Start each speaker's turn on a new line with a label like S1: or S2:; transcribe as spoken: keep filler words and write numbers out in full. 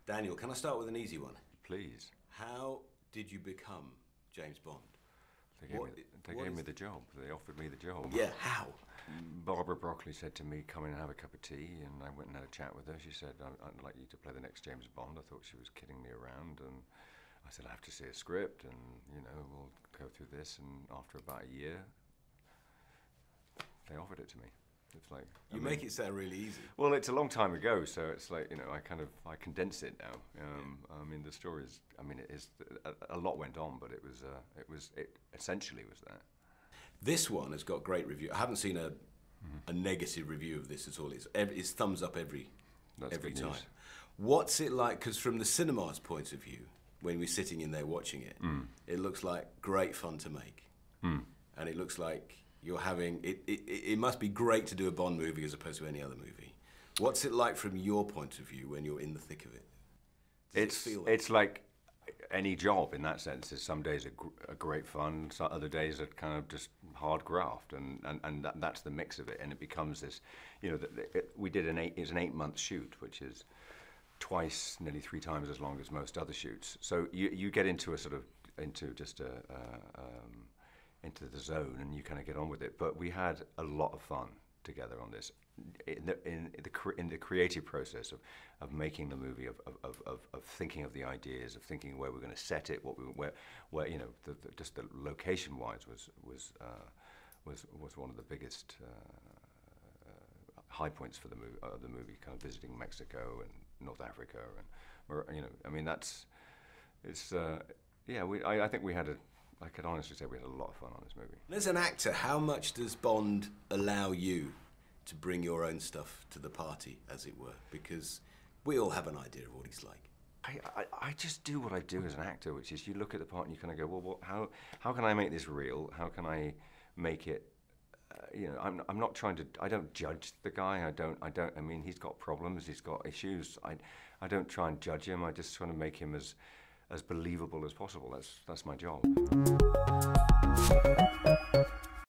S1: Daniel, can I start with an easy one?
S2: Please.
S1: How did you become James Bond?
S2: They gave,
S1: What,
S2: me, they
S1: what
S2: gave
S1: is...
S2: me the job. They offered me the job.
S1: Yeah, how?
S2: Barbara Broccoli said to me, come in and have a cup of tea, and I went and had a chat with her. She said, I'd like you to play the next James Bond. I thought she was kidding me around, and I said, I have to see a script, and, you know, we'll go through this, and after about a year, they offered it to me. It's like
S1: you I mean, make it sound really easy.
S2: Well, it's a long time ago, so it's like, you know, I kind of I condense it now. Um, yeah. I mean, the story is. I mean, it is. A, a lot went on, but it was. Uh, it was. It essentially was that.
S1: This one has got great review. I haven't seen a mm-hmm. a negative review of this at all. It's every, it's thumbs up every
S2: That's
S1: every
S2: good
S1: time.
S2: News.
S1: What's it like? Because from the cinema's point of view, when we're sitting in there watching it,
S2: mm.
S1: it looks like great fun to make,
S2: mm.
S1: and it looks like. You're having, it, it, it must be great to do a Bond movie as opposed to any other movie. What's it like from your point of view when you're in the thick of it? Does
S2: it's,
S1: it feel like
S2: it's like any job in that sense. Is some days are, gr are great fun, some other days are kind of just hard graft, and, and, and that, that's the mix of it, and it becomes this, you know, the, it, we did an eight, it's an eight month shoot, which is twice, nearly three times as long as most other shoots. So you, you get into a sort of, into just a, uh, um, into the zone, and you kind of get on with it. But we had a lot of fun together on this, in the, in the, in the creative process of, of making the movie, of, of, of, of thinking of the ideas, of thinking where we're going to set it, what we, where, where you know, the, the, just the location-wise was was uh, was was one of the biggest uh, uh, high points for the movie. Uh, the movie, kind of visiting Mexico and North Africa, and you know, I mean, that's it's uh, yeah. We I, I think we had a. I could honestly say we had a lot of fun on this movie.
S1: As an actor, how much does Bond allow you to bring your own stuff to the party, as it were? Because we all have an idea of what he's like.
S2: I, I, I just do what I do as an actor, which is you look at the part and you kind of go, well, what, how, how can I make this real? How can I make it, uh, you know, I'm, I'm not trying to, I don't judge the guy. I don't, I don't, I mean, he's got problems, he's got issues. I, I don't try and judge him. I just try to make him as, as believable as possible. That's, that's my job.